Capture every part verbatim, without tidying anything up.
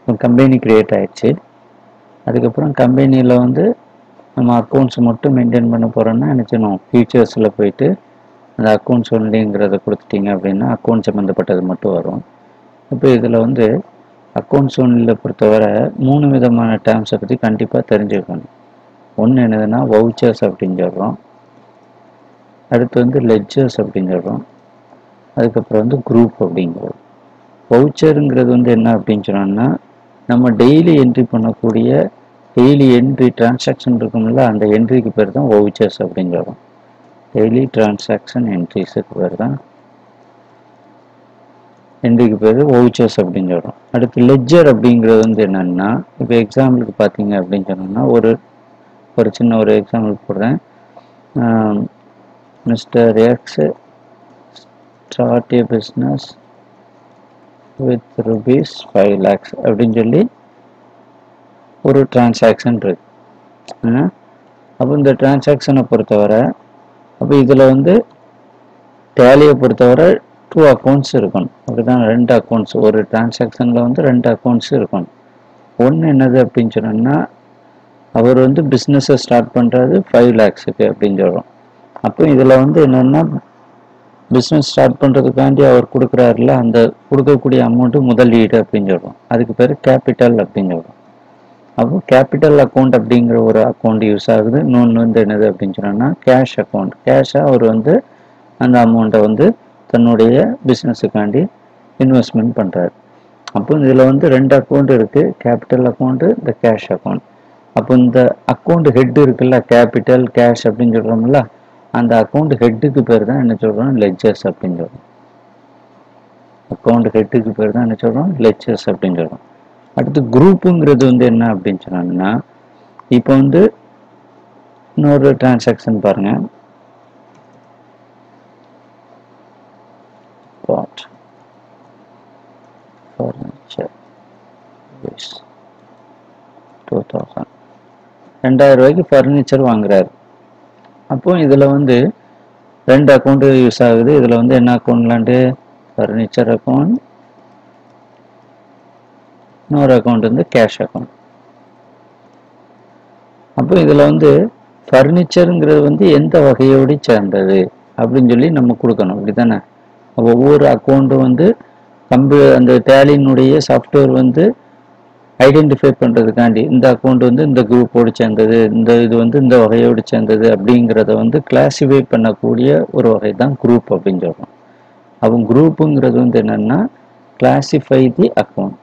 Company create ஆயிடுச்சு. அதுக்கப்புறம் கம்பெனியில் வந்து நம்ம அக்கௌண்ட்ஸ் மட்டும் மெயின்டைன் பண்ண போகிறோன்னா என்ன செய்யணும், ஃபியூச்சர்ஸில் போயிட்டு அந்த அக்கௌண்ட்ஸ் ஒன்லிங்கிறத கொடுத்துட்டிங்க அப்படின்னா அக்கௌண்ட் சம்மந்தப்பட்டது மட்டும் வரும். இப்போ இதில் வந்து அக்கௌண்ட்ஸ் ஒன்லியில் பொறுத்தவரை மூணு விதமான டேர்ம்ஸை பற்றி கண்டிப்பாக தெரிஞ்சுக்கணும். ஒன்று என்னதுன்னா வவுச்சர்ஸ் அப்படின்னு சொல்கிறோம், அடுத்து வந்து லெட்ஜர்ஸ் அப்படின்னு சொல்கிறோம், அதுக்கப்புறம் வந்து குரூப் அப்படிங்கிறது. வவுச்சருங்கிறது வந்து என்ன அப்படின்னு சொன்னோம்னா நம்ம டெய்லி என்ட்ரி பண்ணக்கூடிய டெய்லி என்ட்ரி டிரான்சாக்ஷன் இருக்கும்ல, அந்த என்ட்ரிக்கு பேர் தான் வவுச்சர்ஸ் அப்படின்னு சொல்கிறோம். டெய்லி டிரான்சாக்ஷன் என்ட்ரிஸுக்கு பேர் தான் என்ட்ரிக்கு பேர் வவுச்சர்ஸ் அப்படின்னு சொல்கிறோம். அடுத்து லெட்ஜர் அப்படிங்கிறது வந்து என்னென்னா, இப்போ எக்ஸாம்பிளுக்கு பார்த்தீங்க அப்படின்னு சொன்னோம்னா ஒரு ஒரு சின்ன ஒரு எக்ஸாம்பிள் போடுறேன். Mister X start a business with rupees five lakhs அப்படின்னு சொல்லி ஒரு டிரான்சாக்ஷன் இருக்கு. அப்போ இந்த டிரான்சாக்ஷனை பொறுத்தவரை அப்போ இதில் வந்து டேலியை பொறுத்தவரை டூ அக்கௌண்ட்ஸ் இருக்கணும். அப்படிதான் ரெண்டு அக்கௌண்ட்ஸ், ஒரு டிரான்சாக்ஷனில் வந்து ரெண்டு அக்கௌண்ட்ஸ் இருக்கணும். ஒன்று என்னது அப்படின்னு சொன்னோம்னா அவர் வந்து பிஸ்னஸை ஸ்டார்ட் பண்ணுறது ஃபைவ் லேக்ஸுக்கு அப்படின்னு சொல்கிறோம். அப்போ இதில் வந்து என்னென்னா பிஸ்னஸ் ஸ்டார்ட் பண்ணுறதுக்காண்டி அவர் கொடுக்குறாருல, அந்த கொடுக்கக்கூடிய அமௌண்ட்டு முதலீடு அப்படின்னு சொல்கிறோம். அதுக்கு பேர் கேபிட்டல் அப்படின்னு சொல்கிறோம். அப்போ கேபிட்டல் அக்கௌண்ட் அப்படிங்கிற ஒரு அக்கௌண்ட் யூஸ் ஆகுது. இன்னொன்று வந்து என்னது அப்படின்னு சொன்னோம்னா கேஷ் அக்கௌண்ட். கேஷாக அவர் வந்து அந்த அமௌண்ட்டை வந்து தன்னுடைய பிஸ்னஸுக்காண்டி இன்வெஸ்ட்மெண்ட் பண்ணுறாரு. அப்போ இதில் வந்து ரெண்டு அக்கௌண்ட் இருக்குது, கேபிட்டல் அக்கௌண்ட்டு, இந்த கேஷ் அக்கௌண்ட். அப்போ இந்த அக்கௌண்ட் ஹெட் இருக்குல்ல, கேபிட்டல் கேஷ் அப்படின்னு சொல்கிறோம்ல, அந்த அக்கௌண்ட் ஹெட்டுக்கு பேர் தான் என்ன சொல்கிறோம், லெட்ஜர்ஸ் அப்படின்னு சொல்கிறோம். அக்கௌண்ட் ஹெட்டுக்கு பேர் தான் என்ன சொல்கிறோம், லெட்ஜர்ஸ் அப்படின்னு சொல்கிறோம். அடுத்து குரூப்புங்கிறது வந்து என்ன அப்படின்னு சொன்னாங்கன்னா, இப்போ வந்து இன்னொரு டிரான்சாக்ஷன் பாருங்க, பாட் ஃபர்னிச்சர் டூ தௌசண்ட் ரெண்டாயிரம் ரூபாய்க்கு ஃபர்னிச்சர் வாங்குறாரு. அப்போ இதில் வந்து ரெண்டு அக்கௌண்ட் யூஸ் ஆகுது. இதில் வந்து என்ன அக்கௌண்ட்லான்ட்டு ஃபர்னிச்சர் அக்கௌண்ட், இன்னொரு அக்கௌண்ட் வந்து கேஷ் அக்கௌண்ட். அப்போ இதில் வந்து ஃபர்னிச்சருங்கிறது வந்து எந்த வகையோடு சேர்ந்தது அப்படின்னு சொல்லி நம்ம கொடுக்கணும், அப்படி தானே. ஒவ்வொரு அக்கௌண்ட்டும் வந்து கம்ப்யூ அந்த டேலினுடைய சாஃப்ட்வேர் வந்து ஐடென்டிஃபை பண்ணுறதுக்காண்டி இந்த அக்கௌண்ட் வந்து இந்த குரூப்போடு சேர்ந்தது, இந்த இது வந்து இந்த வகையோடு சேர்ந்தது அப்படிங்கிறத வந்து கிளாஸிஃபை பண்ணக்கூடிய ஒரு வகை தான் குரூப் அப்படின்னு சொல்கிறோம். அப்போ குரூப்புங்கிறது வந்து என்னென்னா கிளாஸிஃபை தி அக்கௌண்ட்.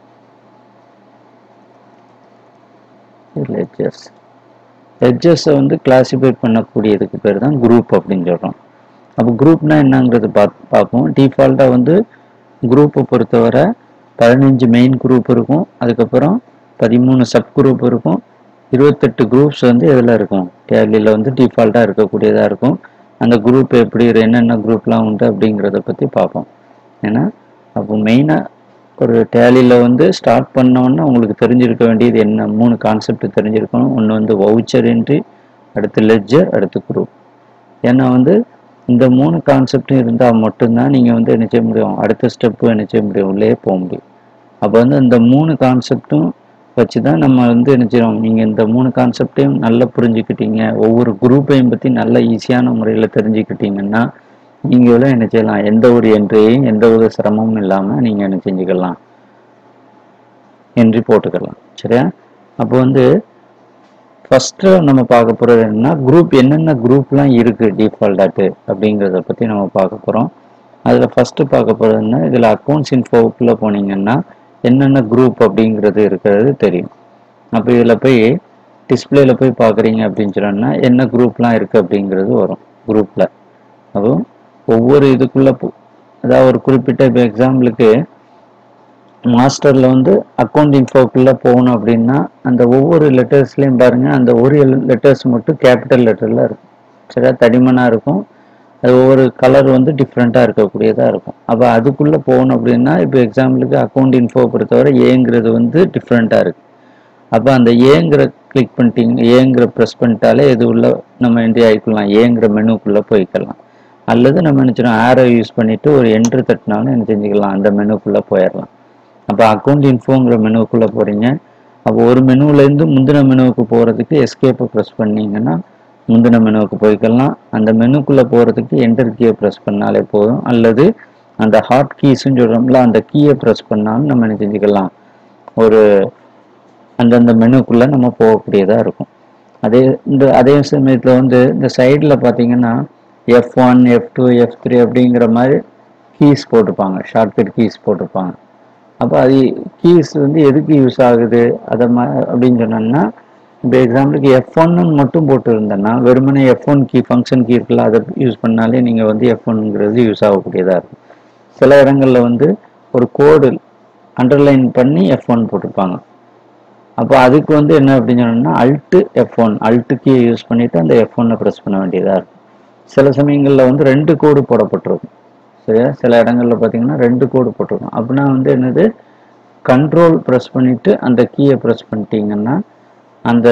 லெட்ஜர்ஸ் லெட்ஜர்ஸை வந்து கிளாஸிஃபை பண்ணக்கூடியதுக்கு பேர் தான் குரூப் அப்படின்னு சொல்கிறோம். அப்போ குரூப்னா என்னங்கிறது பார்த்து பார்ப்போம். டிஃபால்ட்டாக வந்து குரூப்பை பொறுத்தவரை பதினஞ்சு மெயின் குரூப் இருக்கும், அதுக்கப்புறம் பதிமூணு சப் குரூப் இருக்கும், இருபத்தெட்டு குரூப்ஸ் வந்து இதில் இருக்கும். டேலியில் வந்து டிஃபால்ட்டாக இருக்கக்கூடியதாக இருக்கும். அந்த குரூப் எப்படி என்னென்ன குரூப்லாம் உண்டு அப்படிங்கிறத பற்றி பார்ப்போம். ஏன்னா அப்போ மெயினாக ஒரு டேலியில் வந்து ஸ்டார்ட் பண்ணோன்னா உங்களுக்கு தெரிஞ்சிருக்க வேண்டியது என்ன, மூணு கான்செப்ட் தெரிஞ்சிருக்கணும். ஒன்று வந்து வவுச்சர் என்ட்ரி, அடுத்து லெட்ஜர், அடுத்து குரூப். ஏன்னா வந்து இந்த மூணு கான்செப்டும் இருந்தால் மட்டும்தான் நீங்கள் வந்து என்ன செய்ய முடியும், அடுத்த ஸ்டெப்பு என்ன செய்ய முடியும், உள்ளே போக முடியும். அப்போ வந்து இந்த மூணு கான்செப்டும் வச்சு தான் நம்ம வந்து என்ன செய்யணும், நீங்கள் இந்த மூணு கான்செப்டையும் நல்லா புரிஞ்சுக்கிட்டீங்க, ஒவ்வொரு குரூப்பையும் பற்றி நல்ல ஈஸியான முறையில் தெரிஞ்சுக்கிட்டீங்கன்னா நீங்கள் என்ன செய்யலாம், எந்த ஒரு என்ட்ரியையும் எந்த ஒரு சிரமமும் இல்லாமல் நீங்கள் என்ன செஞ்சுக்கலாம், என்ட்ரி போட்டுக்கலாம். சரியா? அப்போ வந்து ஃபஸ்ட்டு நம்ம பார்க்க போகிறது என்னன்னா, குரூப் என்னென்ன குரூப்லாம் இருக்குது டிஃபால்ட்டாட்டு அப்படிங்கிறத பற்றி நம்ம பார்க்க போகிறோம். அதில் ஃபஸ்ட்டு பார்க்க போகிறதுன்னா, இதில் அக்கௌண்ட்ஸ் இன்ஃபோக்குள்ளே போனீங்கன்னா என்னென்ன குரூப் அப்படிங்கிறது இருக்கிறது தெரியும். அப்போ இதில் போய் டிஸ்பிளேயில் போய் பார்க்குறீங்க அப்படின்னு சொன்னோன்னா என்ன குரூப்லாம் இருக்குது அப்படிங்கிறது வரும் குரூப்பில். அப்போ ஒவ்வொரு இதுக்குள்ளே போ அதாவது ஒரு குறிப்பிட்ட இப்போ எக்ஸாம்பிளுக்கு மாஸ்டரில் வந்து அக்கௌண்ட் இன்ஃபோக்குள்ளே போகணும் அப்படின்னா அந்த ஒவ்வொரு லெட்டர்ஸ்லேயும் பாருங்கள், அந்த ஒரு லெட்டர்ஸ் மட்டும் கேபிட்டல் லெட்டரில் இருக்கும். சரியா? தடிமனாக இருக்கும். அது ஒவ்வொரு கலர் வந்து டிஃப்ரெண்ட்டாக இருக்கக்கூடியதாக இருக்கும். அப்போ அதுக்குள்ளே போகணும் அப்படின்னா இப்போ எக்ஸாம்பிளுக்கு அக்கௌண்ட் இன்ஃபோ பொறுத்தவரை ஏங்கிறது வந்து டிஃப்ரெண்ட்டாக இருக்குது. அப்போ அந்த ஏங்கிற கிளிக் பண்ணிட்டீங்க, ஏங்கிற ப்ரெஸ் பண்ணிட்டாலே இது உள்ள நம்ம என்ட்ரி ஆகிக்கலாம், ஏங்கிற மெனுக்குள்ளே போய்க்கலாம். அல்லது நம்ம நினச்சிடும் ஆரோ யூஸ் பண்ணிவிட்டு ஒரு என்ட்ரு தட்டினாலும் என்ன செஞ்சுக்கலாம், அந்த மெனுக்குள்ளே போயிடலாம். அப்போ அக்கௌண்ட் இன்ஃபோங்கிற மெனுவுக்குள்ளே போகிறீங்க. அப்போ ஒரு மெனுவிலேருந்து முந்தின மெனுவுக்கு போகிறதுக்கு எஸ்கேப்பை ப்ரெஸ் பண்ணிங்கன்னா முந்தின மெனுவுக்கு போய்க்கலாம். அந்த மெனுக்குள்ளே போகிறதுக்கு என்டர் கீயை ப்ரெஸ் பண்ணாலே போதும். அல்லது அந்த ஹாட் கீஸ்ன்னு சொல்கிறோம்ல, அந்த கீயை ப்ரெஸ் பண்ணாலும் நம்ம என்ன செஞ்சுக்கலாம், ஒரு அந்தந்த மெனுக்குள்ளே நம்ம போகக்கூடியதாக இருக்கும். அதே இந்த அதே சமயத்தில் வந்து இந்த சைடில் பார்த்தீங்கன்னா F one F two F three அப்படிங்கிற மாதிரி கீஸ் போட்டிருப்பாங்க, ஷார்ட்கட் கீஸ் போட்டிருப்பாங்க. அப்போ அது கீஸ் வந்து எதுக்கு யூஸ் ஆகுது அதை மா அப்படின்னு சொன்னோம்னா, இப்போ எக்ஸாம்பிளுக்கு எஃப் ஒன்னு மட்டும் போட்டு இருந்தேன்னா வெறுமனே F one key function key இருக்குல்ல, அதை யூஸ் பண்ணாலே நீங்கள் வந்து எஃப் ஒன்னுங்கிறது யூஸ் ஆகக்கூடியதாக இருக்கும். சில இடங்களில் வந்து ஒரு கோடு அண்டர்லைன் பண்ணி எஃப் ஒன் போட்டிருப்பாங்க. அப்போ அதுக்கு வந்து என்ன அப்படின்னு சொன்னோம்னா அல்ட்டு எஃப் ஒன் அல்ட்டு கீயை யூஸ் பண்ணிவிட்டு அந்த எஃப் ஒன்னை ப்ரெஸ் பண்ண வேண்டியதாக இருக்கும். சில சமயங்களில் வந்து ரெண்டு கோடு போடப்பட்டிருக்கும். சரியா, சில இடங்களில் பார்த்தீங்கன்னா ரெண்டு கோடு போட்டிருக்கும். அப்படின்னா வந்து என்னது, கண்ட்ரோல் ப்ரெஸ் பண்ணிவிட்டு அந்த கீயை ப்ரெஸ் பண்ணிட்டீங்கன்னா அந்த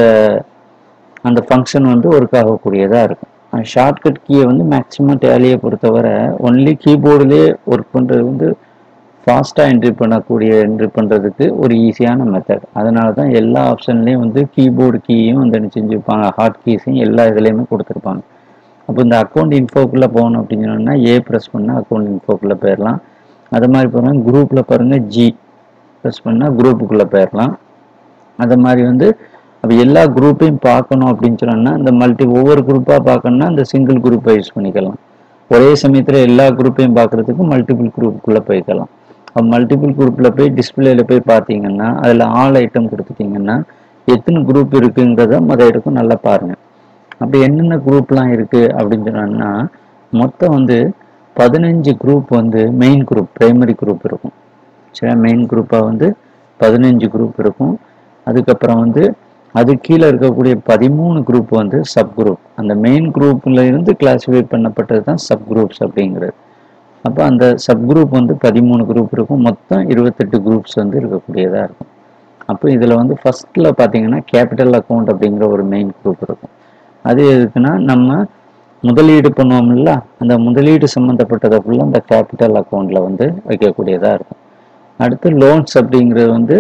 அந்த ஃபங்க்ஷன் வந்து ஒர்க் ஆகக்கூடியதாக இருக்கும். ஷார்ட்கட் கீயை வந்து மேக்ஸிமம் டேலியை பொறுத்தவரை ஒன்லி கீபோர்டுலேயே ஒர்க் பண்ணுறது வந்து ஃபாஸ்ட்டாக என்ட்ரி பண்ணக்கூடிய என்ட்ரி பண்ணுறதுக்கு ஒரு ஈஸியான மெத்தட். அதனால தான் எல்லா ஆப்ஷன்லேயும் வந்து கீபோர்டு கீயும் வந்து என்ன செஞ்சுருப்பாங்க, ஹாட் கீஸையும் எல்லா இதுலேயுமே கொடுத்துருப்பாங்க. அப்போ இந்த அக்கௌண்ட் இன்ஃபோக்குள்ளே போகணும் அப்படின்னு சொன்னோம்னா ஏ ப்ரெஸ் பண்ணால் அக்கௌண்ட் இன்ஃபோக்குள்ளே போயிடலாம். அது மாதிரி போகிறோம் குரூப்பில் பாருங்கள், ஜி ப்ரெஸ் பண்ணால் குரூப்புக்குள்ளே போயிடலாம். அது மாதிரி வந்து அப்போ எல்லா குரூப்பையும் பார்க்கணும் அப்படின்னு சொன்னோம்னா இந்த மல்டி ஒவ்வொரு குரூப்பாக பார்க்கணுன்னா இந்த சிங்கிள் குரூப்பை யூஸ் பண்ணிக்கலாம். ஒரே சமயத்தில் எல்லா குரூப்பையும் பார்க்குறதுக்கு மல்டிபிள் குரூப்புக்குள்ளே போய்க்கலாம். அப்போ மல்டிபிள் குரூப்பில் போய் டிஸ்பிளேல போய் பார்த்தீங்கன்னா அதில் ஆல் ஐட்டம் கொடுத்துட்டிங்கன்னா எத்தனை குரூப் இருக்குங்கிறத மொதல் எடுக்கும் நல்லா பாருங்கள். அப்படி என்னென்ன குரூப்லாம் இருக்குது அப்படின்னு சொன்னோம்னா மொத்தம் வந்து பதினஞ்சு குரூப் வந்து மெயின் குரூப் ப்ரைமரி குரூப் இருக்கும். சரி, மெயின் குரூப்பாக வந்து பதினஞ்சு குரூப் இருக்கும். அதுக்கப்புறம் வந்து அது கீழே இருக்கக்கூடிய பதிமூணு குரூப் வந்து சப் குரூப். அந்த மெயின் குரூப்ல இருந்து கிளாஸிஃபை பண்ணப்பட்டது தான் சப் குரூப்ஸ் அப்படிங்கிறது. அப்போ அந்த சப் குரூப் வந்து பதிமூணு குரூப் இருக்கும். மொத்தம் இருபத்தெட்டு குரூப்ஸ் வந்து இருக்கக்கூடியதாக இருக்கும். அப்போ இதில் வந்து ஃபஸ்ட்டில் பார்த்தீங்கன்னா கேபிட்டல் அக்கௌண்ட் அப்படிங்கிற ஒரு மெயின் குரூப் இருக்கும். அது எதுக்குன்னா நம்ம முதலீடு பண்ணுவோம்ல, அந்த முதலீடு சம்மந்தப்பட்டதை ஃபுல்லாக அந்த கேபிட்டல் அக்கௌண்ட்டில் வந்து வைக்கக்கூடியதாக இருக்கும். அடுத்து லோன்ஸ் அப்படிங்கிறது வந்து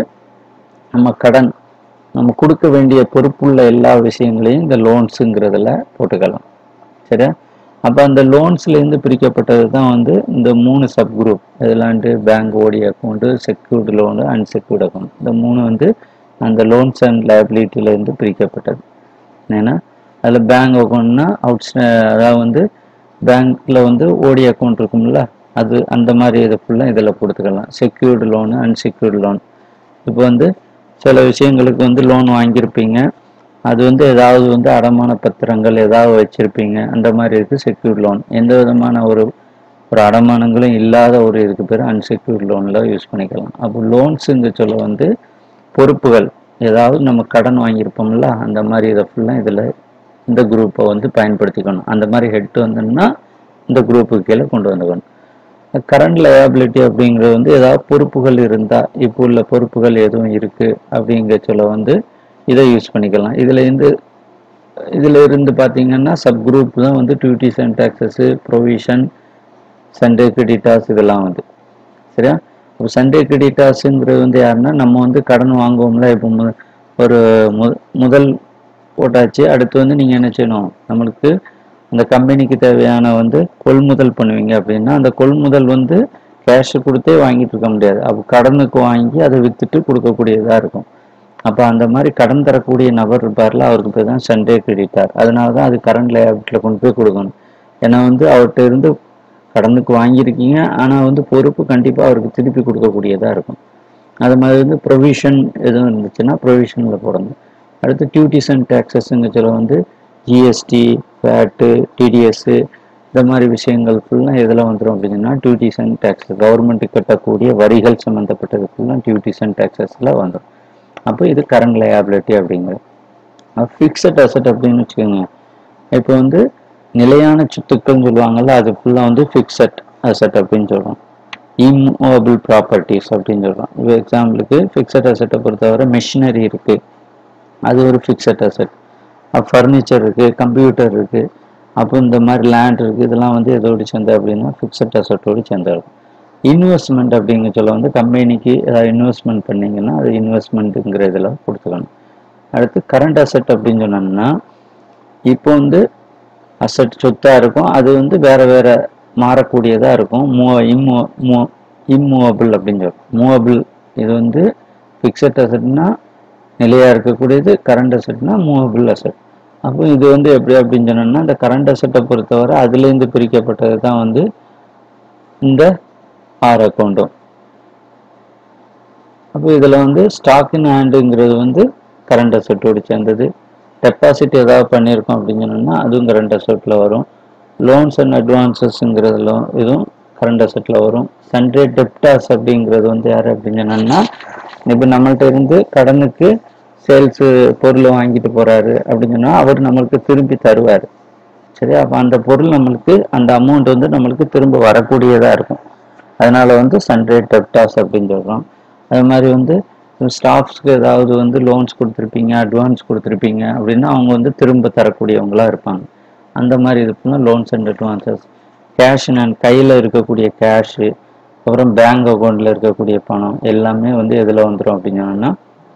நம்ம கடன், நம்ம கொடுக்க வேண்டிய பொறுப்புள்ள எல்லா விஷயங்களையும் இந்த லோன்ஸுங்கிறதுல போட்டுக்கலாம். சரியா, அப்போ அந்த லோன்ஸ்லேருந்து பிரிக்கப்பட்டது தான் வந்து இந்த மூணு சப் குரூப். இதெல்லாண்டு bank OD account, secured loan, unsecured account. இந்த மூணு வந்து அந்த லோன்ஸ் அண்ட் லைபிலிட்டியிலேருந்து பிரிக்கப்பட்டது. ஏன்னா அதில் பேங்க் அக்கௌண்ட்னா அவுட்ஸ், அதாவது வந்து பேங்க்கில் வந்து ஓடி அக்கௌண்ட் இருக்கும்ல, அது அந்த மாதிரி இதை ஃபுல்லாக இதில் கொடுத்துக்கலாம். Secured loan, unsecured loan. இப்போ வந்து சில விஷயங்களுக்கு வந்து லோன் வாங்கியிருப்பீங்க, அது வந்து ஏதாவது வந்து அடமான பத்திரங்கள் ஏதாவது வச்சுருப்பீங்க, அந்த மாதிரி இருக்குது செக்யூர்ட் லோன். எந்த விதமான ஒரு ஒரு அடமானங்களும் இல்லாத ஒரு இதுக்கு பேர் அன்செக்யூர்ட் லோனில் யூஸ் பண்ணிக்கலாம். அப்போ லோன்ஸுங்க சொல்ல வந்து பொறுப்புகள், ஏதாவது நம்ம கடன் வாங்கியிருப்போம்ல, அந்த மாதிரி இதை ஃபுல்லாக இதில் இந்த குரூப்பை வந்து பயன்படுத்திக்கணும். அந்த மாதிரி ஹெட் வந்தோம்னா இந்த குரூப்புக்கு கீழே கொண்டு வந்துக்கணும். கரண்ட் லயபிலிட்டி அப்படிங்கிறது வந்து ஏதாவது பொறுப்புகள் இருந்தால், இப்போ உள்ள பொறுப்புகள் எதுவும் இருக்குது அப்படிங்கிற சொல்ல வந்து இதை யூஸ் பண்ணிக்கலாம். இதில் இருந்து இதில் இருந்து பார்த்தீங்கன்னா சப் குரூப் தான் வந்து duties and taxes, provision, sundry creditors இதெல்லாம் வந்து. சரியா, இப்போ சண்டே கிரெடிட்டாஸுங்கிறது வந்து யாருன்னா நம்ம வந்து கடன் வாங்குவோம்ல, இப்போ மு ஒரு மு முதல் போட்டாச்சு. அடுத்து வந்து நீங்கள் என்ன செய்யணும், நம்மளுக்கு அந்த கம்பெனிக்கு தேவையான வந்து கொள்முதல் பண்ணுவீங்க அப்படின்னா அந்த கொள்முதல் வந்து கேஷு கொடுத்தே வாங்கிட்டு இருக்க முடியாது. அப்போ கடனுக்கு வாங்கி அதை விற்றுட்டு கொடுக்கக்கூடியதாக இருக்கும். அப்போ அந்த மாதிரி கடன் தரக்கூடிய நபர் இருப்பார்ல, அவருக்கு பேர் தான் சண்டே கிரெடிட்டார். அதனால தான் அது கரண்ட் லயபிலிட்டியில் கொண்டு போய் கொடுக்கணும். ஏன்னா வந்து அவர்கிட்ட இருந்து கடனுக்கு வாங்கியிருக்கீங்க, ஆனால் வந்து பொறுப்பு கண்டிப்பாக அவருக்கு திருப்பி கொடுக்கக்கூடியதாக இருக்கும். அது மாதிரி வந்து ப்ரொவிஷன் எதுவும் இருந்துச்சுன்னா ப்ரொவிஷனில் போடணும். அடுத்து டியூட்டிஸ் அண்ட் டேக்ஸஸ்ங்க சொல்ல வந்து ஜிஎஸ்டி, வேட்டு, டிடிஎஸ்ஸு இந்த மாதிரி விஷயங்கள் ஃபுல்லாக எதில் வந்துடும் அப்படின்னா டியூட்டிஸ் அண்ட் டேக்ஸஸ், கவர்மெண்ட்டுக்கு கட்டக்கூடிய வரிகள் சம்மந்தப்பட்டது ஃபுல்லாக டியூட்டிஸ் அண்ட் டேக்ஸஸில் வந்துடும். அப்போ இது கரண்ட் லயபிலிட்டி அப்படிங்கிறது. ஃபிக்ஸட் அசட் அப்படின்னு வச்சுக்கோங்க. இப்போ வந்து நிலையான சொத்துக்கள்னு சொல்லுவாங்கள்ல, அது ஃபுல்லாக வந்து ஃபிக்ஸட் அசட் அப்படின்னு சொல்கிறோம். இம்மூவபிள் ப்ராப்பர்ட்டிஸ் அப்படின்னு சொல்கிறோம். இப்போ எக்ஸாம்பிளுக்கு ஃபிக்ஸட் அசட்டை பொறுத்தவரை மெஷினரி இருக்குது, அது ஒரு ஃபிக்ஸட் அசட். ஃபர்னிச்சர் இருக்குது, கம்ப்யூட்டர் இருக்குது, அப்போ இந்த மாதிரி லேண்ட் இருக்குது, இதெல்லாம் வந்து எதோடு சேர்ந்த அப்படின்னா ஃபிக்ஸட் அசட்டோடு சேர்ந்துடும். இன்வெஸ்ட்மெண்ட் அப்படிங்கிற சொல்ல வந்து கம்பெனிக்கு ஏதாவது இன்வெஸ்ட்மெண்ட் பண்ணீங்கன்னா அது இன்வெஸ்ட்மெண்ட்டுங்கிற இதில் கொடுத்துக்கணும். அடுத்து கரண்ட் அசெட் அப்படின்னு சொன்னோம்னா இப்போ வந்து அசெட் சொத்தாக இருக்கும், அது வந்து வேற வேற மாறக்கூடியதாக இருக்கும். மூ இம்மூ மூ இம்மூவபிள் அப்படின்னு சொல்லுவோம். மூவபிள் இது வந்து ஃபிக்ஸட் அசெட்னா நிலையாக இருக்கக்கூடியது, கரண்ட் அசெட்னா மூவபிள் அசெட். அப்போ இது வந்து எப்படி அப்படின்னு சொன்னோம்னா இந்த கரண்ட் அசெட்டை பொறுத்தவரை அதுலேருந்து பிரிக்கப்பட்டது தான் வந்து இந்த ஆர் அக்கௌண்ட்டும். அப்போ இதில் வந்து ஸ்டாக் இன் ஹேண்டுங்கிறது வந்து கரண்ட் அசெட்டோடு சேர்ந்தது. டெபாசிட் ஏதாவது பண்ணியிருக்கோம் அப்படின்னு சொன்னோம்னா அதுவும் கரண்ட் அசெட்டில் வரும். லோன்ஸ் அண்ட் அட்வான்சஸ்ங்கிறதுல இதுவும் கரண்ட் அசெட்டில் வரும். சன்ட்ரே டெப்டாஸ் அப்படிங்கிறது வந்து யார் அப்படின்னு சொன்னோம்னா இப்போ நம்மள்ட்ட இருந்து கடனுக்கு சேல்ஸு பொருள் வாங்கிட்டு போகிறாரு அப்படின்னு சொன்னால் அவர் நம்மளுக்கு திரும்பி தருவார். சரி, அப்போ அந்த பொருள் நம்மளுக்கு அந்த அமௌண்ட் வந்து நம்மளுக்கு திரும்ப வரக்கூடியதாக இருக்கும். அதனால வந்து சன்ட்ரே டெப்டாஸ் அப்படின்னு சொல்கிறோம். அது மாதிரி வந்து ஸ்டாஃப்ஸ்க்கு ஏதாவது வந்து லோன்ஸ் கொடுத்துருப்பீங்க, அட்வான்ஸ் கொடுத்துருப்பீங்க அப்படின்னா அவங்க வந்து திரும்ப தரக்கூடியவங்களாக இருப்பாங்க. அந்த மாதிரி இருக்குன்னா loans and advances. Cash and கையில் இருக்கக்கூடிய கேஷு, அப்புறம் பேங்க் அக்கௌண்ட்டில் இருக்கக்கூடிய பணம் எல்லாமே வந்து எதில் வந்துடும் அப்படின்னு சொன்னோம்னா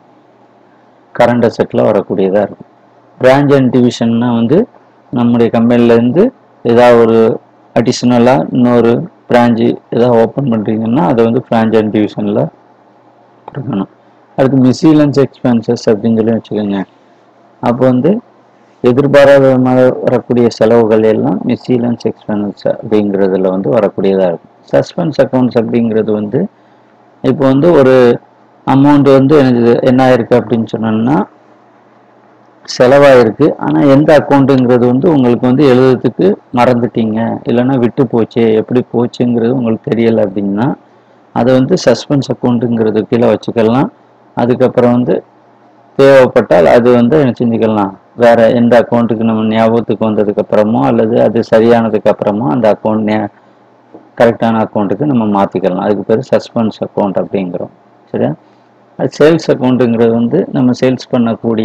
கரண்ட் அசெட்டில் வரக்கூடியதாக இருக்கும். பிரான்ச் அண்ட் டிவிஷன்னா வந்து நம்முடைய கம்பெனிலேருந்து ஏதாவது ஒரு அடிஷ்னலாக இன்னொரு பிரான்ச்சு ஏதாவது ஓப்பன் பண்ணுறீங்கன்னா அதை வந்து பிரான்ச் அண்ட் டிவிஷனில் கொடுக்கணும். அடுத்து மிஸ்சீலன்ஸ் எக்ஸ்பென்சஸ் அப்படின்னு சொல்லி வச்சுக்கோங்க. அப்போ வந்து எதிர்பாராத வரக்கூடிய செலவுகள் எல்லாம் மிஸ்சீலன்ஸ் எக்ஸ்பென்சஸ் அப்படிங்கிறதுல வந்து வரக்கூடியதாக இருக்கும். சஸ்பென்ஸ் அக்கௌண்ட்ஸ் அப்படிங்கிறது வந்து இப்போ வந்து ஒரு அமௌண்ட் வந்து எனக்கு என்ன ஆயிருக்கு அப்படின்னு சொன்னோம்னா செலவாயிருக்கு, ஆனால் எந்த அக்கௌண்ட்டுங்கிறது வந்து உங்களுக்கு வந்து எழுதுறதுக்கு மறந்துட்டீங்க, இல்லைன்னா விட்டு போச்சு, எப்படி போச்சுங்கிறது உங்களுக்கு தெரியலை அப்படின்னா அதை வந்து சஸ்பென்ஸ் அக்கௌண்ட்டுங்கிறது கீழே வச்சுக்கலாம். அதுக்கப்புறம் வந்து தேவைப்பட்டால் அது வந்து என்ன செஞ்சுக்கலாம், வேற எந்த அக்கௌண்ட்டுக்கு நம்ம ஞாபகத்துக்கு வந்ததுக்கு அப்புறமோ அல்லது அது சரியானதுக்கு அப்புறமோ அந்த அக்கௌண்ட் நே கரெக்டான அக்கௌண்ட்டுக்கு நம்ம மாற்றிக்கலாம். அதுக்கு பேர் சஸ்பென்ஸ் அக்கௌண்ட் அப்படிங்கிறோம். சரியா? அது சேல்ஸ் அக்கௌண்ட்டுங்கிறது வந்து நம்ம சேல்ஸ் பண்ணக்கூடிய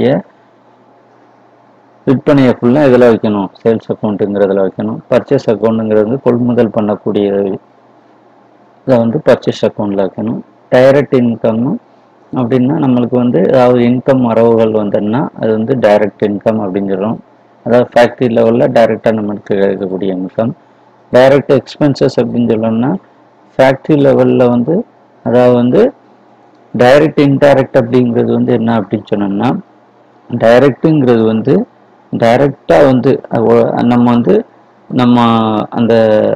விற்பனையை ஃபுல்லாக இதில் வைக்கணும், சேல்ஸ் அக்கௌண்ட்டுங்கிறதுல வைக்கணும். பர்ச்சேஸ் அக்கௌண்ட்டுங்கிறது வந்து கொள்முதல் பண்ணக்கூடிய இதை வந்து பர்ச்சேஸ் அக்கௌண்ட்டில் வைக்கணும். டைரக்ட் இன்கம் அப்படின்னா நம்மளுக்கு வந்து ஏதாவது இன்கம் வரவுகள் வந்ததுன்னா அது வந்து டைரக்ட் இன்கம் அப்படின்னு சொல்கிறோம். அதாவது ஃபேக்ட்ரி லெவலில் டைரெக்டாக நம்மளுக்கு கிடைக்கக்கூடிய இன்கம். டைரக்ட் எக்ஸ்பென்சஸ் அப்படின்னு சொல்லணும்னா ஃபேக்ட்ரி லெவலில் வந்து அதாவது வந்து டைரக்ட் இன்டைரக்ட் அப்படிங்கிறது வந்து என்ன அப்படின்னு சொன்னோம்னா டைரக்டுங்கிறது வந்து டைரக்டாக வந்து நம்ம வந்து நம்ம அந்த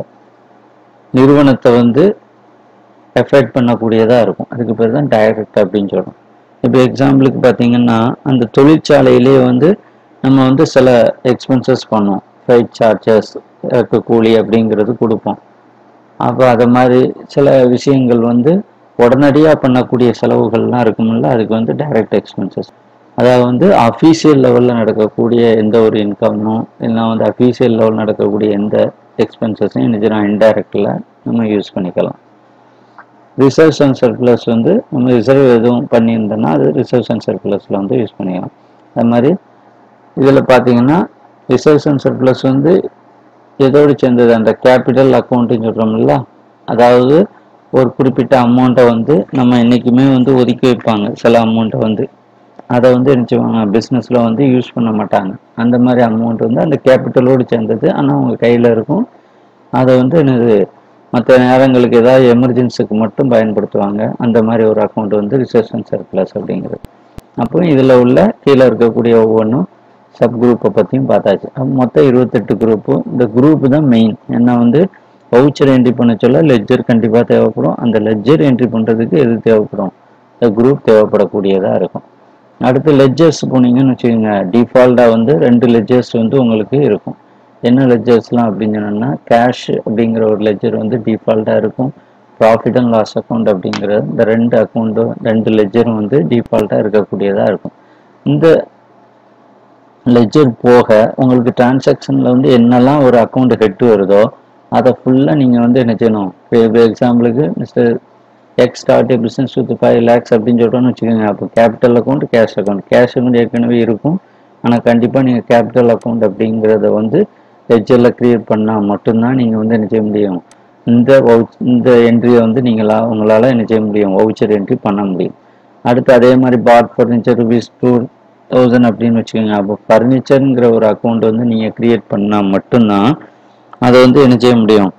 நிறுவனத்தை வந்து எஃபெக்ட் பண்ணக்கூடியதாக இருக்கும். அதுக்கு பேர் தான் டைரக்ட் அப்படின்னு சொல்கிறோம். இப்போ எக்ஸாம்பிளுக்கு பார்த்தீங்கன்னா அந்த தொழிற்சாலையிலே வந்து நம்ம வந்து சில எக்ஸ்பென்சஸ் பண்ணுவோம், ஃப்ளைட் சார்ஜஸ், கூலி அப்படிங்கிறது கொடுப்போம். அப்போ அது மாதிரி சில விஷயங்கள் வந்து உடனடியாக பண்ணக்கூடிய செலவுகள்லாம் இருக்குமில்ல, அதுக்கு வந்து டைரக்ட் எக்ஸ்பென்சஸ். அதாவது வந்து அஃபீஷியல் லெவலில் நடக்கக்கூடிய எந்த ஒரு இன்கம்னும் இல்லை வந்து அஃபீஷியல் லெவலில் நடக்கக்கூடிய எந்த எக்ஸ்பென்சஸையும் நிஜம் இன்டைரக்டில் நம்ம யூஸ் பண்ணிக்கலாம். ரிசர்வ்ஸ் அண்ட் சர்ப்ளஸ் வந்து நம்ம ரிசர்வ் எதுவும் பண்ணியிருந்தோம்னா அது ரிசர்வ்ஸ் அண்ட் சர்ப்ளஸில் வந்து யூஸ் பண்ணிக்கலாம். அது மாதிரி இதில் பார்த்தீங்கன்னா ரிசர்வ்ஸ் அண்ட் சர்ப்ளஸ் வந்து எதோடு சேர்ந்தது, அந்த கேபிட்டல் அக்கௌண்ட்டுன்னு சொல்கிறோம்ல, அதாவது ஒரு குறிப்பிட்ட அமௌண்ட்டை வந்து நம்ம என்றைக்குமே வந்து ஒதுக்கி வைப்பாங்க. சில அமௌண்ட்டை வந்து அதை வந்து என்ன செய்வாங்க, பிஸ்னஸில் வந்து யூஸ் பண்ண மாட்டாங்க. அந்த மாதிரி அமௌண்ட் வந்து அந்த கேபிட்டலோடு சேர்ந்தது, ஆனால் அவங்க கையில் இருக்கும். அதை வந்து என்னது மற்ற நேரங்களுக்கு ஏதாவது எமர்ஜென்சிக்கு மட்டும் பயன்படுத்துவாங்க. அந்த மாதிரி ஒரு அக்கௌண்ட் வந்து ரிசர்வ்ஸ் அண்ட் சர்ப்ளஸ் அப்படிங்கிறது. அப்போ இதில் உள்ள கீழே இருக்கக்கூடிய ஒவ்வொன்றும் சப் குரூப்பை பற்றியும் பார்த்தாச்சு. மொத்தம் இருபத்தெட்டு குரூப்பு. இந்த குரூப்பு தான் மெயின். ஏன்னா வந்து வவுச்சர் என்ட்ரி பண்ண சொல்ல லெட்ஜர் கண்டிப்பாக தேவைப்படும். அந்த லெட்ஜர் என்ட்ரி பண்ணுறதுக்கு எது தேவைப்படும், இந்த குரூப் தேவைப்படக்கூடியதாக இருக்கும். அடுத்து லெட்ஜர்ஸ் போனீங்கன்னு வச்சுக்கோங்க, டிஃபால்ட்டாக வந்து ரெண்டு லெட்ஜர்ஸ் வந்து உங்களுக்கு இருக்கும். என்ன லெட்ஜர்ஸ்லாம் அப்படின்னு சொன்னோம்னா கேஷ் அப்படிங்கிற ஒரு லெட்ஜர் வந்து டிஃபால்ட்டாக இருக்கும். ப்ராஃபிட் அண்ட் லாஸ் அக்கௌண்ட் அப்படிங்கிற இந்த ரெண்டு அக்கௌண்ட்டும் ரெண்டு லெட்ஜரும் வந்து டிஃபால்ட்டாக இருக்கக்கூடியதாக இருக்கும். இந்த லெட்ஜர் போக உங்களுக்கு டிரான்சாக்ஷனில் வந்து என்னெல்லாம் ஒரு அக்கௌண்ட் ஹெட் வருதோ அதை ஃபுல்லாக நீங்கள் வந்து என்ன செய்யணும். இப்போ எக்ஸாம்பிளுக்கு mister X start business with five lakhs அப்படின்னு சொல்கிறோன்னு வச்சுக்கோங்க. அப்போ capital account, cash account. Cash account ஏற்கனவே இருக்கும், ஆனால் கண்டிப்பாக நீங்கள் கேபிட்டல் அக்கௌண்ட் அப்படிங்கிறத வந்து லெட்ஜரில் க்ரியேட் பண்ணால் மட்டும்தான் நீங்கள் வந்து என்ன செய்ய முடியும், இந்த வவுச் இந்த என்ட்ரியை வந்து நீங்களா உங்களால் என்ன செய்ய முடியும், வவுச்சர் என்ட்ரி பண்ண முடியும். அடுத்து அதே மாதிரி bought furniture rupees two thousand அப்படின்னு வச்சுக்கோங்க. அப்போ ஃபர்னிச்சருங்கிற ஒரு அக்கௌண்ட் வந்து நீங்கள் க்ரியேட் பண்ணால் மட்டும்தான் அதை வந்து என்ன செய்ய முடியும்,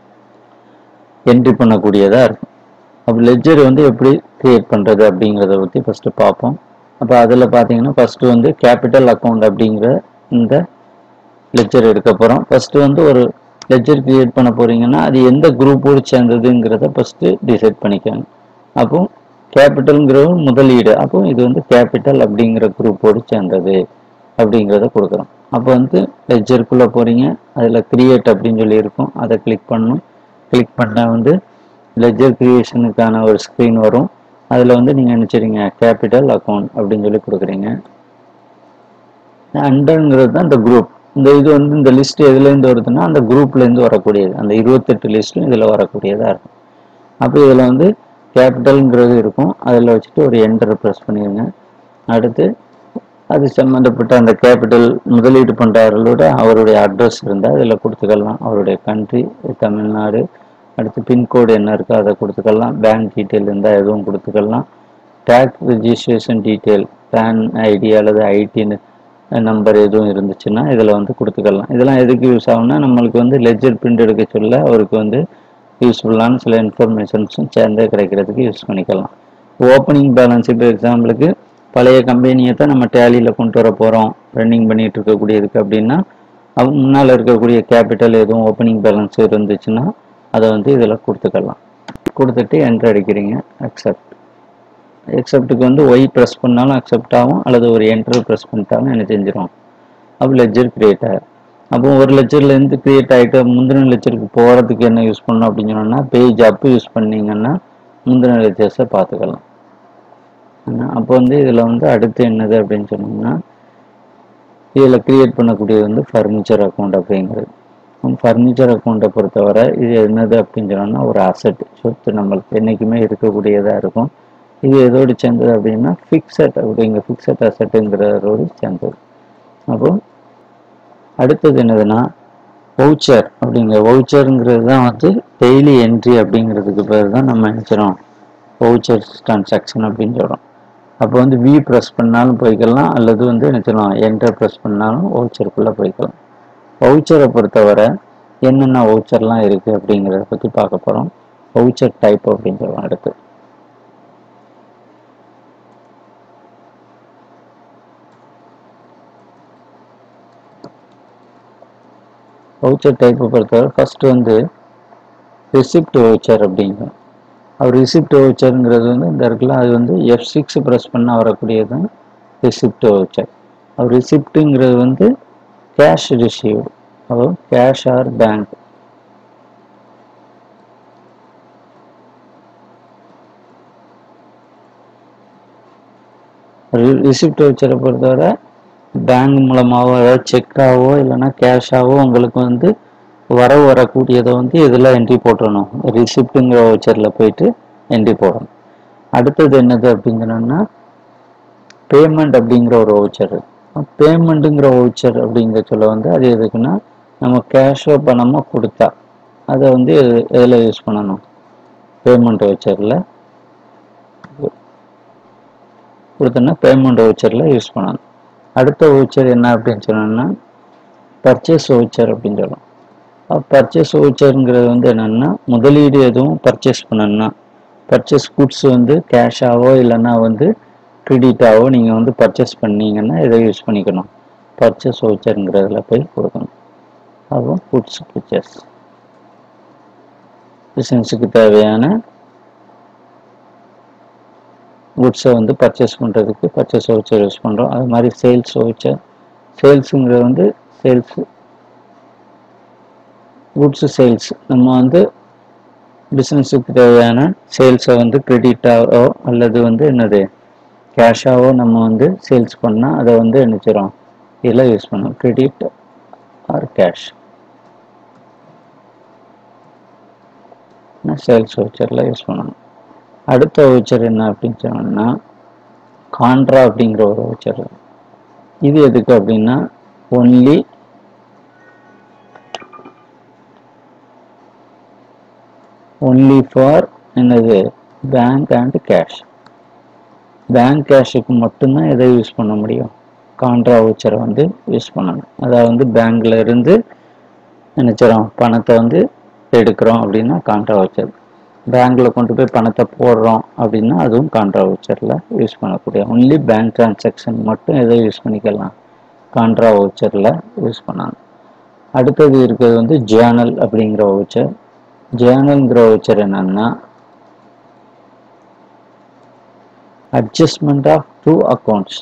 என்ட்ரி பண்ணக்கூடியதாக இருக்கும். அப்போ லெட்ஜர் வந்து எப்படி க்ரியேட் பண்ணுறது அப்படிங்கிறத பற்றி ஃபஸ்ட்டு பார்ப்போம். அப்போ அதில் பார்த்தீங்கன்னா ஃபஸ்ட்டு வந்து கேபிட்டல் அக்கௌண்ட் அப்படிங்கிற இந்த லெட்ஜர் எடுக்க போகிறோம். ஃபஸ்ட்டு வந்து ஒரு லெட்ஜர் க்ரியேட் பண்ண போகிறீங்கன்னா அது எந்த குரூப்போடு சேர்ந்ததுங்கிறத ஃபஸ்ட்டு டிசைட் பண்ணிக்கோங்க. அப்போ கேபிட்டல்ங்கிற முதலீடு, அப்போ இது வந்து கேபிட்டல் அப்படிங்கிற குரூப்போடு சேர்ந்தது அப்படிங்கிறத கொடுக்குறோம். அப்போ வந்து லெட்ஜருக்குள்ளே போகிறீங்க, அதில் க்ரியேட் அப்படின்னு சொல்லி இருக்கும், அதை கிளிக் பண்ணணும். கிளிக் பண்ணால் வந்து லெட்ஜர் கிரியேஷனுக்கான ஒரு ஸ்க்ரீன் வரும். அதில் வந்து நீங்கள் நினச்சிடுங்க கேபிட்டல் அக்கௌண்ட் அப்படின்னு சொல்லி கொடுக்குறீங்க. அண்டர்ங்கிறது தான் இந்த குரூப். இந்த இது வந்து இந்த லிஸ்ட் எதுலேருந்து வருதுன்னா அந்த குரூப்லேருந்து வரக்கூடியது, அந்த இருபத்தெட்டு லிஸ்ட்டும் இதில் வரக்கூடியதாக இருக்கும். அப்போ இதில் வந்து கேபிட்டல்ங்கிறது இருக்கும், அதில் வச்சுட்டு ஒரு என்டர் ப்ரெஸ் பண்ணிடுங்க. அடுத்து அது சம்மந்தப்பட்ட அந்த கேபிட்டல் முதலீடு பண்ணுறவர்களோட அவருடைய அட்ரஸ் இருந்தால் இதில் கொடுத்துக்கலாம். அவருடைய கண்ட்ரி தமிழ்நாடு, அடுத்து பின்கோடு என்ன இருக்கோ அதை கொடுத்துக்கலாம். பேங்க் டீட்டெயில் இருந்தால் எதுவும் கொடுத்துக்கலாம். Tax registration detail, PAN ID அல்லது ஐடின்னு நம்பர் எதுவும் இருந்துச்சுன்னா இதில் வந்து கொடுத்துக்கலாம். இதெல்லாம் எதுக்கு யூஸ் ஆகும்னா நம்மளுக்கு வந்து லெட்ஜர் பிரிண்ட் எடுக்க சொல்ல அவருக்கு வந்து யூஸ்ஃபுல்லான சில இன்ஃபர்மேஷன்ஸும் சேர்ந்தே கிடைக்கிறதுக்கு யூஸ் பண்ணிக்கலாம். ஓப்பனிங் பேலன்ஸ் இப்போ எக்ஸாம்பிளுக்கு பழைய கம்பெனியை தான் நம்ம டேலியில் கொண்டு வர போகிறோம் ரன்னிங் பண்ணிகிட்டு இருக்கக்கூடியதுக்கு அப்படின்னா அவங்க முன்னால் இருக்கக்கூடிய கேபிட்டல் எதுவும் ஓப்பனிங் பேலன்ஸ் இருந்துச்சுன்னா அதை வந்து இதில் கொடுத்துக்கலாம். கொடுத்துட்டு என்ட்ரு அடிக்கிறீங்க. அக்செப்ட். எக்ஸப்ட்டுக்கு வந்து ஒய் ப்ரெஸ் பண்ணாலும் அக்செப்ட் ஆகும், அல்லது ஒரு என்ட்ரு ப்ரெஸ் பண்ணிட்டாலும் என்ன செஞ்சிடும், அப்போ லெட்ஜர் கிரியேட் ஆகும். அப்போ ஒரு லெட்ஜர்லேருந்து கிரியேட் ஆகிட்டு முந்தின லெட்ஜருக்கு போகிறதுக்கு என்ன யூஸ் பண்ணணும் அப்படின்னு சொன்னோம்னா பேஜ் அப்பு யூஸ் பண்ணிங்கன்னா முந்தின லெட்ஜர்ஸை பார்த்துக்கலாம். அப்போ வந்து இதில் வந்து அடுத்து என்னது அப்படின்னு சொன்னோம்னா இதில் கிரியேட் பண்ணக்கூடியது வந்து ஃபர்னிச்சர் அக்கௌண்ட் அப்படிங்கிறது. ஃபர்னிச்சர் அக்கௌண்ட்டை பொறுத்தவரை இது என்னது அப்படின்னு சொன்னோம்னா ஒரு அசட், சொத்து நம்மளுக்கு என்றைக்குமே இருக்கக்கூடியதாக இருக்கும். இது எதோடு சேர்ந்தது அப்படின்னா ஃபிக்ஸட் அப்படிங்கிற ஃபிக்ஸட் அசட்டுங்கிறதோடு சேர்ந்தது. அப்போ அடுத்தது என்னதுன்னா வவுச்சர் அப்படிங்கிற வவுச்சருங்கிறது தான் வந்து டெய்லி என்ட்ரி அப்படிங்கிறதுக்கு பேர் தான் நம்ம நினைச்சிடும் வவுச்சர் டிரான்சாக்ஷன் அப்படின்னு சொல்கிறோம். அப்போ வந்து வி ப்ரெஸ் பண்ணாலும் போய்க்கலாம், அல்லது வந்து நினைச்சிடும் என்டர் ப்ரெஸ் பண்ணாலும் வவுச்சருக்குள்ளே போய்க்கலாம். வவுச்சரை பொறுத்தவரை என்னென்ன வவுச்சர்லாம் இருக்குது அப்படிங்கிறத பற்றி பார்க்க போகிறோம். வவுச்சர் டைப் அப்படின்னு சொல்கிறோம். அடுத்து வவுச்சர் டைப்பை பொறுத்தவரை ஃபஸ்ட்டு வந்து ரிசிப்ட் வவுச்சர் அப்படிங்கிறோம். அவர் ரிசிப்ட் வவுச்சருங்கிறது வந்து இந்த இடத்துல அது வந்து எஃப் சிக்ஸ் ப்ரெஸ் பண்ணால் வரக்கூடியது தான் ரிசிப்ட் வவுச்சர். அவர் ரிசிப்ட்டுங்கிறது வந்து கேஷ் ரிசீவ்டு, அப்போ கேஷ் ஆர் பேங்க். ரிசிப்ட் வவுச்சரை பொறுத்தவரை பேங்க் மூலமாகவோ அதாவது செக்காவோ இல்லைன்னா கேஷாவோ உங்களுக்கு வந்து வரவு வரக்கூடியதை வந்து இதில் என்ட்ரி போட்டுடணும். ரிசிப்ட்டுங்கிற வவுச்சரில் போயிட்டு என்ட்ரி போடணும். அடுத்தது என்னது அப்படின்னு சொன்னோம்னா பேமெண்ட் அப்படிங்கிற ஒரு வவுச்சர். பேமெண்ட்டுங்கிற வவுச்சர் அப்படிங்கிற சொல்ல வந்து அது எதுக்குன்னா நம்ம கேஷோ பணமோ கொடுத்தா அதை வந்து எதில் யூஸ் பண்ணணும், பேமெண்ட் வவுச்சரில் கொடுத்தோன்னா பேமெண்ட் வவுச்சரில் யூஸ் பண்ணணும். அடுத்த வவுச்சர் என்ன அப்படின்னு சொன்னோம்னா பர்ச்சேஸ் வவுச்சர் அப்படின்னு சொல்லலாம். பர்ச்சேஸ் வவுச்சருங்கிறது வந்து என்னென்னா முதலீடு எதுவும் பர்ச்சேஸ் பண்ணணும்னா பர்ச்சேஸ் குட்ஸ் வந்து கேஷாவோ இல்லைன்னா வந்து கிரெடிட்டாவோ நீங்கள் வந்து பர்ச்சேஸ் பண்ணீங்கன்னா இதை யூஸ் பண்ணிக்கணும். பர்ச்சேஸ் வவுச்சருங்கிறதுல போய் கொடுக்கணும். அப்போ குட்ஸ் பர்ச்சேஸ் பிஸ்னஸுக்கு தேவையான குட்ஸை வந்து பர்ச்சேஸ் பண்ணுறதுக்கு பர்ச்சேஸ் வவுச்சர் யூஸ் பண்ணுறோம். அது மாதிரி சேல்ஸ் வவுச்சர், சேல்ஸுங்கிறது வந்து சேல்ஸ் குட்ஸு சேல்ஸ், நம்ம வந்து பிஸ்னஸுக்கு தேவையான சேல்ஸை வந்து கிரெடிட்டாவோ அல்லது வந்து என்னது கேஷாவோ நம்ம வந்து சேல்ஸ் பண்ணால் அதை வந்து நினைச்சிடும் இதில் யூஸ் பண்ணோம், கிரெடிட் ஆர் கேஷ் சேல்ஸ் வவுச்சரில் யூஸ் பண்ணணும். அடுத்த வவுச்சர் என்ன அப்படின்னு சொன்னோம்னா கான்ட்ரா அப்படிங்கிற ஒரு வவுச்சர். இது எதுக்கு அப்படின்னா ஒன்லி only for என்னது பேங்க் அண்ட் கேஷ். பேங்க் கேஷுக்கு மட்டும்தான் எதை யூஸ் பண்ண முடியும், கான்ட்ரா வவுச்சரை வந்து யூஸ் பண்ணணும். அதாவது வந்து பேங்க்ல இருந்து நினைச்சிடும் பணத்தை வந்து எடுக்கிறோம் அப்படின்னா கான்ட்ரா வவுச்சர், பேங்க்ல கொண்டு போய் பணத்தை போடுறோம் அப்படின்னா அதுவும் கான்ட்ரா வவுச்சர்ல யூஸ் பண்ணக்கூடிய. ஒன்லி பேங்க் டிரான்சாக்ஷன் மட்டும் எதை யூஸ் பண்ணிக்கலாம், கான்ட்ரா வவுச்சர்ல யூஸ் பண்ணலாம். அடுத்தது இருக்கிறது வந்து ஜேர்னல் அப்படிங்கிற வவுச்சர். ஜேர்னல்ங்கிற வவுச்சர் என்னன்னா adjustment of two accounts.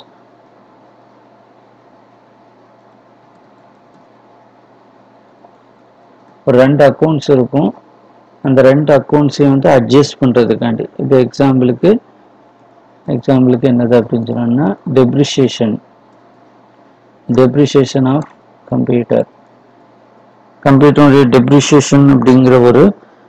ஒரு ரெண்டு அக்கௌண்ட்ஸ் இருக்கும், அந்த ரெண்டு அக்கௌண்ட்ஸையும் வந்து அட்ஜஸ்ட் பண்ணுறதுக்காண்டி. இப்போ எக்ஸாம்பிளுக்கு எக்ஸாம்பிளுக்கு என்னது அப்படின்னு சொன்னோம்னா டெப்ரிசியேஷன் டெப்ரிசியேஷன் ஆஃப் கம்ப்யூட்டர் கம்ப்யூட்டருடைய டெப்ரிசியேஷன் அப்படிங்கிற ஒரு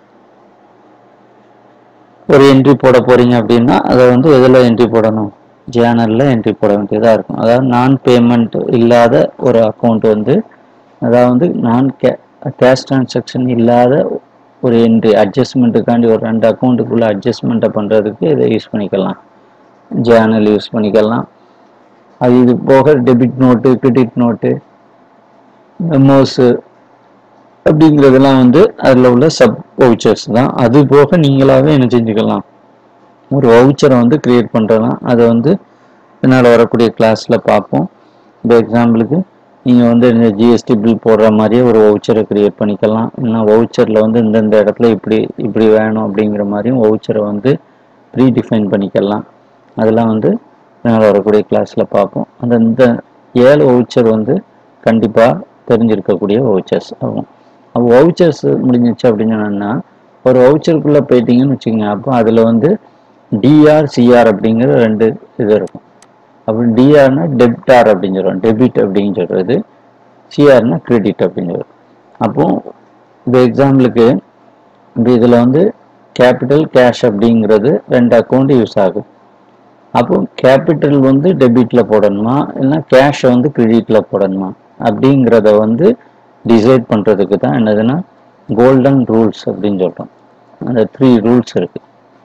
ஒரு என்ட்ரி போட போறீங்க அப்படின்னா அதை வந்து எதில் என்ட்ரி போடணும், ஜேர்னலில் என்ட்ரி போட வேண்டியதாக இருக்கும். அதாவது நான் பேமெண்ட் இல்லாத ஒரு அக்கௌண்ட் வந்து, அதாவது நான் கே கேஷ் டிரான்சாக்ஷன் இல்லாத ஒரு என்ட்ரி அட்ஜஸ்ட்மெண்ட்டுக்காண்டி ஒரு ரெண்டு அக்கௌண்ட்டுக்குள்ளே அட்ஜஸ்ட்மெண்ட்டை பண்ணுறதுக்கு இதை யூஸ் பண்ணிக்கலாம், ஜேர்னல் யூஸ் பண்ணிக்கலாம். அது இது போக debit note, credit note, memos அப்படிங்கிறதெல்லாம் வந்து அதில் உள்ள சப் வவுச்சர்ஸ் தான். அது போக நீங்களாகவே என்ன செஞ்சுக்கலாம், ஒரு வவுச்சரை வந்து கிரியேட் பண்ணுறலாம். அதை வந்து பின்னால் வரக்கூடிய கிளாஸில் பார்ப்போம். இப்போ எக்ஸாம்பிளுக்கு நீங்கள் வந்து இந்த ஜிஎஸ்டி பில் போடுற மாதிரியே ஒரு வவுச்சரை கிரியேட் பண்ணிக்கலாம். இல்லைனா வவுச்சரில் வந்து இந்தந்த இடத்துல இப்படி இப்படி வேணும் அப்படிங்கிற மாதிரியும் வவுச்சரை வந்து ப்ரீ டிஃபைன் பண்ணிக்கலாம். அதெல்லாம் வந்து பின்னால் வரக்கூடிய கிளாஸில் பார்ப்போம். அந்த இந்த ஏழு வவுச்சர் வந்து கண்டிப்பாக தெரிஞ்சிருக்கக்கூடிய வவுச்சர்ஸ் ஆகும். அப்போ வவுச்சர்ஸ் முடிஞ்சிச்சு அப்படின்னு சொன்னா ஒரு வவுச்சருக்குள்ளே போயிட்டீங்கன்னு வச்சுக்கோங்க. அப்போ அதில் வந்து டிஆர் சிஆர் அப்படிங்கிற ரெண்டு இது இருக்கும். அப்போ டிஆர்னா டெப்டார் அப்படின்னு சொல்கிறோம், டெபிட் அப்படின்னு சொல்கிறது. சிஆர்னா கிரெடிட் அப்படின்னு சொல்கிறோம். அப்போ இந்த எக்ஸாம்பிளுக்கு இப்போ இதில் வந்து கேபிட்டல் கேஷ் அப்படிங்கிறது ரெண்டு அக்கௌண்ட் யூஸ் ஆகும். அப்போ கேபிட்டல் வந்து டெபிட்டில் போடணுமா இல்லைன்னா கேஷை வந்து கிரெடிட்டில் போடணுமா அப்படிங்கிறத வந்து டிசைட் பண்ணுறதுக்கு தான் என்னதுன்னா கோல்டன் ரூல்ஸ் அப்படின்னு சொல்கிறோம். அந்த த்ரீ ரூல்ஸ் இருக்கு,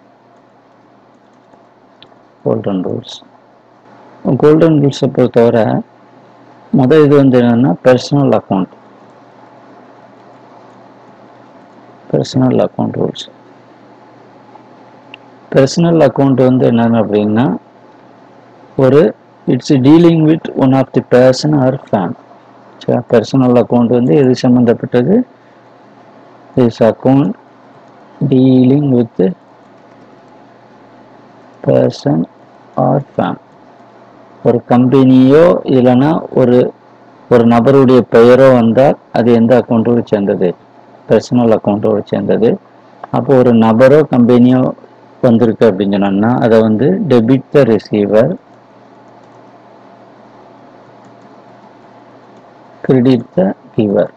கோல்டன் ரூல்ஸ். கோல்டன் ரூல்ஸை பொறுத்தவரை முதல் இது வந்து என்னென்னா personal account personal account rules. Personal account வந்து என்னென்ன அப்படின்னா ஒரு it's dealing with one of the person or firm. Personal account வந்து எது சம்மந்தப்பட்டது, this account dealing with person or firm. ஒரு கம்பெனியோ இல்லைன்னா ஒரு ஒரு நபருடைய பெயரோ வந்தால் அது எந்த அக்கௌண்ட்டோடு சேர்ந்தது, பர்சனல் அக்கௌண்ட்டோடு சேர்ந்தது. அப்போ ஒரு நபரோ கம்பெனியோ வந்திருக்கு அப்படின்னு சொன்னோம்னா அதை வந்து debit the receiver, credit the giver.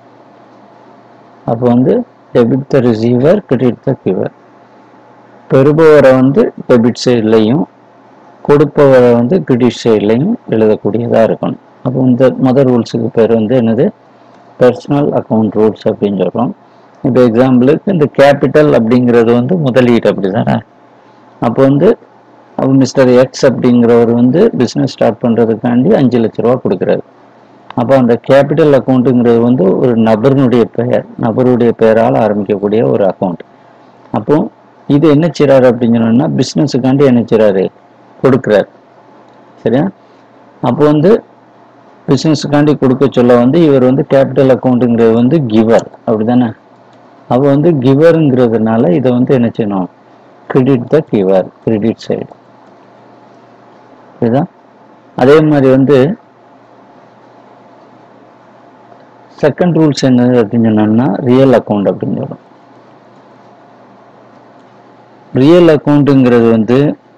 அப்போ வந்து debit the receiver, credit the giver. பெறுபவரை வந்து டெபிட் சைட்லையும் கொடுப்பவரை வந்து கிரெடிட் சைட்லையும் எழுதக்கூடியதாக இருக்கணும். அப்போ இந்த முதல் ரூல்ஸுக்கு பேர் வந்து என்னது, பர்சனல் அக்கௌண்ட் ரூல்ஸ் அப்படின்னு சொல்கிறோம். இப்போ எக்ஸாம்பிளுக்கு இந்த கேபிட்டல் அப்படிங்கிறது வந்து முதலீடு அப்படி தானே. அப்போ வந்து அப்போ மிஸ்டர் எக்ஸ் அப்படிங்கிறவர் வந்து பிஸ்னஸ் ஸ்டார்ட் பண்ணுறதுக்காண்டி அஞ்சு லட்ச ரூபா கொடுக்குறாரு. அப்போ அந்த கேபிட்டல் அக்கௌண்ட்டுங்கிறது வந்து ஒரு நபருடைய பெயர், நபருடைய பெயரால் ஆரம்பிக்கக்கூடிய ஒரு அக்கௌண்ட். அப்போ இது என்ன செய்றாரு அப்படின்னு சொன்னோம்னா பிஸ்னஸுக்காண்டி என்ன செய்றாரு, கொடுக்குறாரு. சரியா? அப்போ வந்து பிஸ்னஸுக்காண்டி கொடுக்க சொல்ல வந்து இவர் வந்து கேபிட்டல் அக்கௌண்ட்டுங்கிறது வந்து கிவர் அப்படி தானே. அப்போ வந்து கிவருங்கிறதுனால இதை வந்து என்ன செய்யணும், credit the giver, credit side. இதுதான். அதே மாதிரி வந்து செகண்ட் ரூல்ஸ் என்னது அப்படின்னு சொன்னோம்னா ரியல் அக்கௌண்ட் அப்படின்னு சொல்றோம். ரியல் அக்கௌண்ட்டுங்கிறது வந்து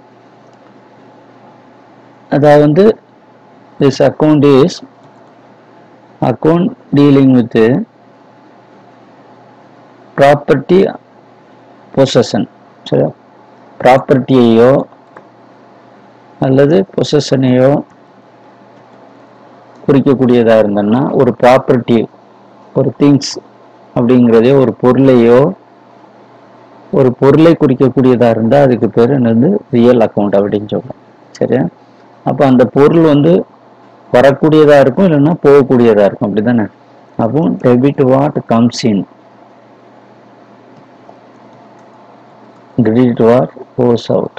அதாவது வந்து this account is account dealing with property possession. சரி, ப்ராப்பர்ட்டியையோ அல்லது பொசஷனையோ குறிக்கக்கூடியதாக இருந்ததுன்னா ஒரு ப்ராப்பர்ட்டி, ஒரு திங்ஸ் அப்படிங்கிறதே ஒரு பொருளையோ ஒரு பொருளை குறிக்கக்கூடியதாக இருந்தால் அதுக்கு பேர் என்னது ரியல் அக்கௌண்ட் அப்படின்னு சொல்கிறோம். சரியா? அப்போ அந்த பொருள் வந்து வரக்கூடியதாக இருக்கும், இல்லைன்னா போகக்கூடியதாக இருக்கும், அப்படி தானே? அப்போ debit what comes in, credit what goes out.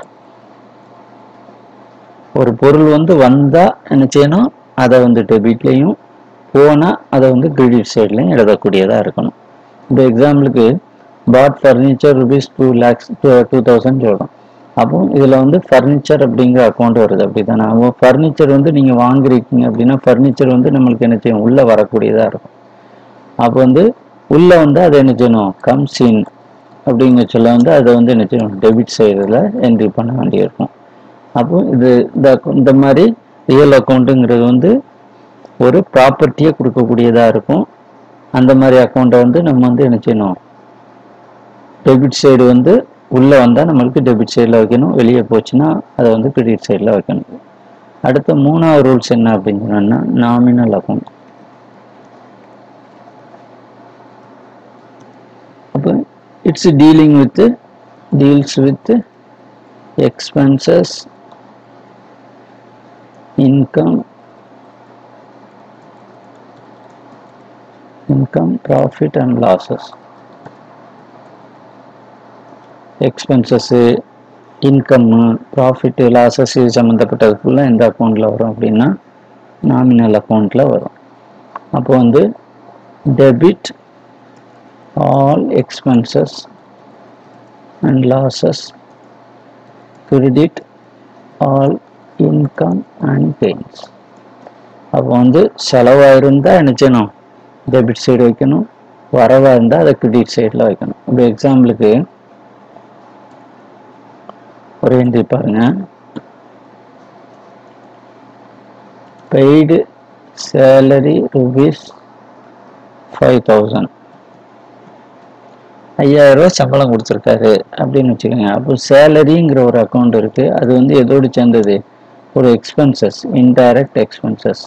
ஒரு பொருள் வந்து வந்தால் என்ன செய்யணும், அதை வந்து டெபிட்லையும், போனால் அதை வந்து கிரெடிட் சைட்லையும் எழுதக்கூடியதாக இருக்கணும். இந்த எக்ஸாம்பிளுக்கு bought furniture rupees two lakhs two thousand சொல்கிறோம். அப்போ இதில் வந்து ஃபர்னிச்சர் அப்படிங்கிற அக்கௌண்ட் வருது, அப்படி தானே? அப்போ ஃபர்னிச்சர் வந்து நீங்கள் வாங்கிருக்கீங்க அப்படின்னா ஃபர்னிச்சர் வந்து நம்மளுக்கு என்ன செய்யும், உள்ளே வரக்கூடியதாக இருக்கும். அப்போ வந்து உள்ளே வந்து அதை என்ன செய்யணும், கம்ஸ் இன் அப்படிங்கிற சொல்ல வந்து அதை வந்து என்ன செய்யணும், டெபிட் சைடில் என்ட்ரி பண்ண வேண்டியிருக்கும். அப்போ இது இந்த இந்த மாதிரி ரியல் அக்கௌண்ட்டுங்கிறது வந்து ஒரு ப்ராப்பர்ட்டியை கொடுக்கக்கூடியதாக இருக்கும். அந்த மாதிரி அக்கௌண்ட்டை வந்து நம்ம வந்து என்ன செய்யணும், டெபிட் சைடு வந்து உள்ளே வந்தால் நம்மளுக்கு டெபிட் சைடில் வைக்கணும், வெளியே போச்சுன்னா அதை வந்து கிரெடிட் சைடில் வைக்கணும். அடுத்த மூணாவது ரூல்ஸ் என்ன அப்படின்னு சொன்னோம்னா நாமினல் அக்கௌண்ட். அப்போ it's dealing with deals with expenses, income, income, profit and losses. Expenses, income, profit, losses இது சம்மந்தப்பட்டது ஃபுல்லாக எந்த அக்கௌண்ட்டில் வரும் அப்படின்னா நாமினல் அக்கௌண்ட்டில் வரும். அப்போ வந்து debit all expenses and losses, credit all income and gains. அப்போ வந்து செலவாக இருந்தால் என்ன செய்யணும், டெபிட் சைடு வைக்கணும், வரவாக இருந்தால் அதை கிரெடிட் சைடில் வைக்கணும். இப்போ எக்ஸாம்பிளுக்கு ஒரு என்ட்ரி பாருங்க, paid salary rupees five thousand, ஐயாயிரம் ரூபா சம்பளம் கொடுத்துருக்காரு அப்படின்னு வச்சுக்கோங்க. அப்போ சேலரிங்கிற ஒரு அக்கௌண்ட் இருக்குது, அது வந்து எதோடு சேர்ந்தது, ஒரு எக்ஸ்பென்சஸ், இன்டைரக்ட் எக்ஸ்பென்சஸ்.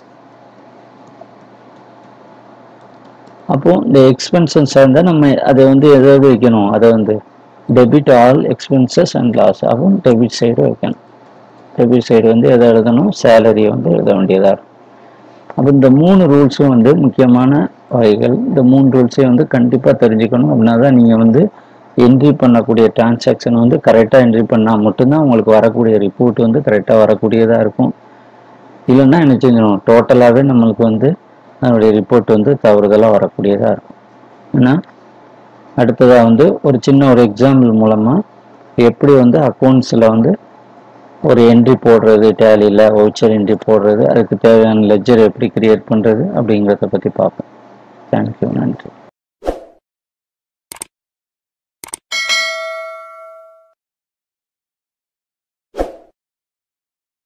அப்போ இந்த எக்ஸ்பென்சஸ் இருந்தால் நம்ம அதை வந்து எதாவது வைக்கணும், அதை வந்து debit all expenses and loss. அப்போ டெபிட் சைடு வைக்கணும். டெபிட் சைடு வந்து எதை எழுதணும், சேலரியை வந்து எழுத வேண்டியதாக இருக்கும். அப்போ இந்த மூணு ரூல்ஸும் வந்து முக்கியமான வகைகள். இந்த மூணு ரூல்ஸையும் வந்து கண்டிப்பாக தெரிஞ்சுக்கணும். அப்படின்னா தான் நீங்கள் வந்து என்ட்ரி பண்ணக்கூடிய டிரான்சாக்ஷன் வந்து கரெக்டாக என்ட்ரி பண்ணால் மட்டும்தான் உங்களுக்கு வரக்கூடிய ரிப்போர்ட் வந்து கரெக்டாக வரக்கூடியதாக இருக்கும். இல்லைன்னா என்ன செஞ்சிடும், டோட்டலாகவே நம்மளுக்கு வந்து அதனுடைய ரிப்போர்ட் வந்து தவறுதலாக வரக்கூடியதாக இருக்கும். ஏன்னா அடுத்ததாக வந்து ஒரு சின்ன ஒரு எக்ஸாம்பிள் மூலமாக எப்படி வந்து அக்கௌண்ட்ஸில் வந்து ஒரு என்ட்ரி போடுறது, டேலியில் வவுச்சர் என்ட்ரி போடுறது, அதுக்கு தேவையான லெட்ஜர் எப்படி கிரியேட் பண்ணுறது அப்படிங்கிறத பற்றி பார்ப்போம். தேங்க்யூ, நன்றி.